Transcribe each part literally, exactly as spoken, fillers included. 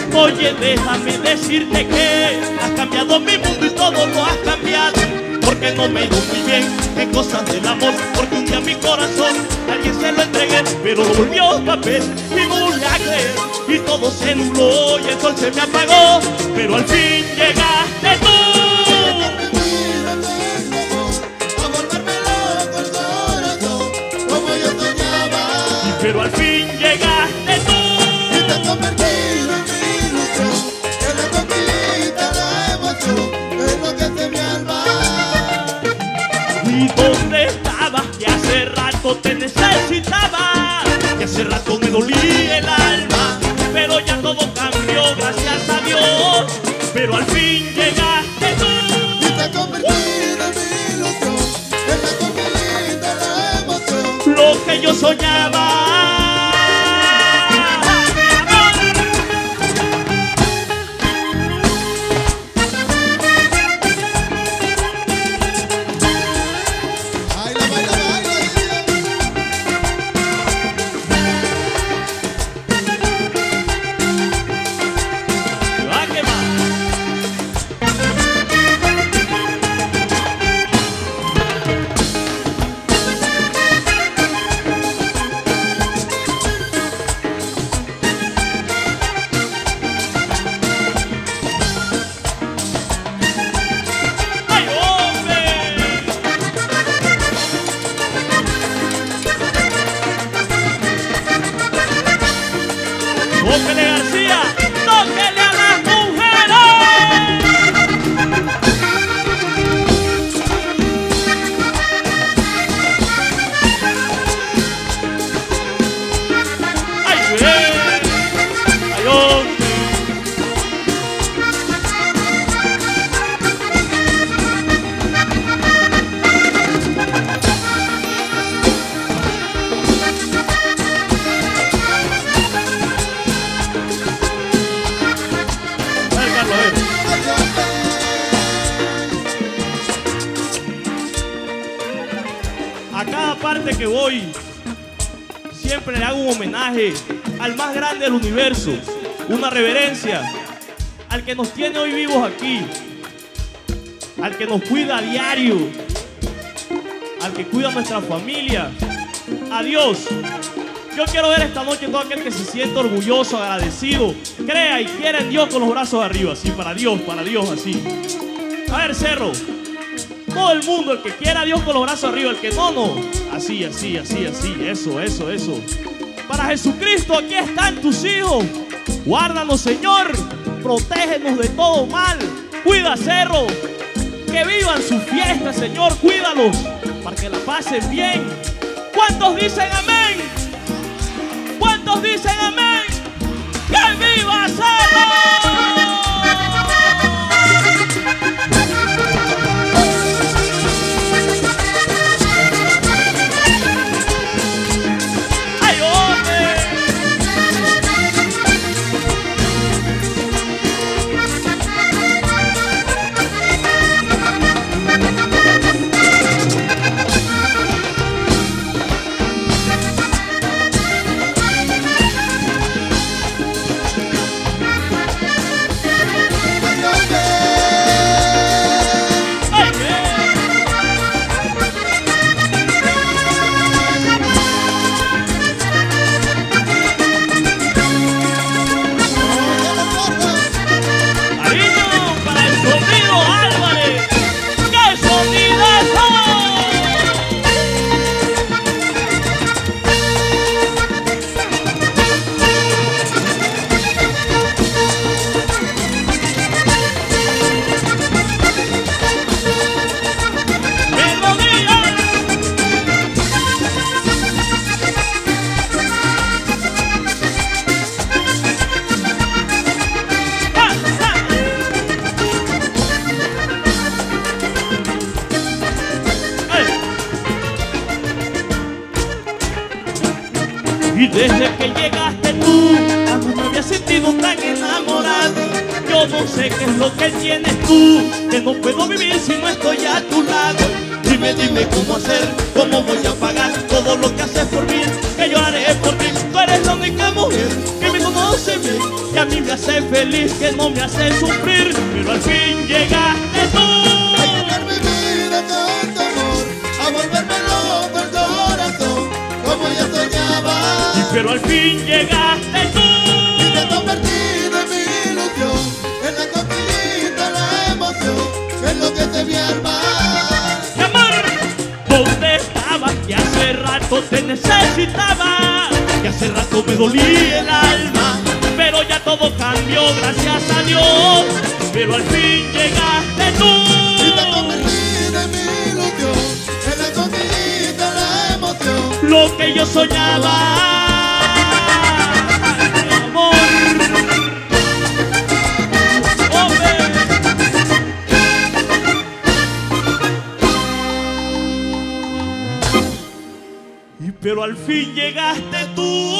Oye, déjame decirte que has cambiado mi mundo y todo lo has cambiado. Porque no me ha ido muy bien en cosas del amor. Porque un día mi corazón a alguien se lo entregué, pero lo volvió papel y no volví a creer. Y todo se nubló y el sol se me apagó, pero al fin llegaste tú. Pero al fin llegaste tú y te has convertido en mi ilusión, que la conquista, la emoción es lo que hace mi alma. ¿Y dónde estabas? Que hace rato te necesitaba, que hace rato me dolía el alma, pero ya todo cambió, gracias a Dios. Pero al fin llegaste tú y te has convertido en mi ilusión, que la conquista, la emoción lo que yo soñaba. ¡Tóquele, García! ¡Tóquele a las mujeres! ¡Ay, güey! ¡Ay, hombre! A cada parte que voy, siempre le hago un homenaje al más grande del universo, una reverencia al que nos tiene hoy vivos aquí, al que nos cuida a diario, al que cuida a nuestra familia, a Dios. Yo quiero ver esta noche todo aquel que se siente orgulloso, agradecido, crea y quiera en Dios con los brazos arriba, así, para Dios, para Dios, así. A ver, Cerro. Todo el mundo, el que quiera a Dios con los brazos arriba, el que no, no. Así, así, así, así. Eso, eso, eso. Para Jesucristo, aquí están tus hijos. Guárdanos, Señor. Protégenos de todo mal. Cuida, Cerro. Que vivan su fiesta, Señor. Cuídalos para que la pasen bien. ¿Cuántos dicen amén? ¿Cuántos dicen amén? ¡Que viva Cerro! Y desde que llegaste tú, jamás me había sentido tan enamorado. Yo no sé qué es lo que tienes tú, que no puedo vivir si no estoy a tu lado. Dime, dime cómo hacer, cómo voy a pagar todo lo que haces por mí, que yo haré por ti. Tú eres la única mujer que me conoce conoce bien, que a mí me hace feliz, que no me hace sufrir, pero al fin llegaste tú. A llenar mi vida con tu amor, a volverme loco el corazón, como yo soñaba. Pero al fin llegaste tú. Y te has convertido en mi ilusión, en la cosquillita, la emoción, en lo que se me arma. Mi amor, ¿dónde estabas? Que hace rato te necesitaba, que hace rato me dolía el alma, pero ya todo cambió, gracias a Dios. Pero al fin llegaste tú. Y te has convertido en mi ilusión, en la cosquillita, la emoción, Lo que yo soñaba. Pero al fin llegaste tú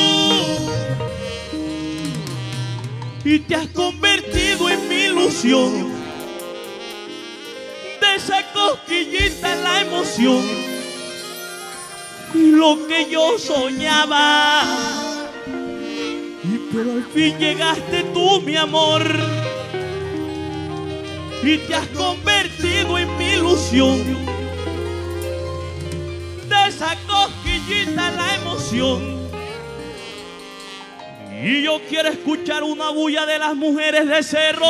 y te has convertido en mi ilusión, de esa cosquillita en la emoción, y lo que yo soñaba. Y pero al fin llegaste tú, mi amor, y te has convertido en mi ilusión, esa cosquillita, la emoción. Y yo quiero escuchar una bulla de las mujeres de Cerro.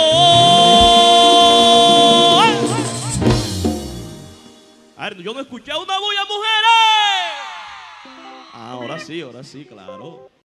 A ver, yo no escuché una bulla, mujeres. Ahora sí, ahora sí, claro.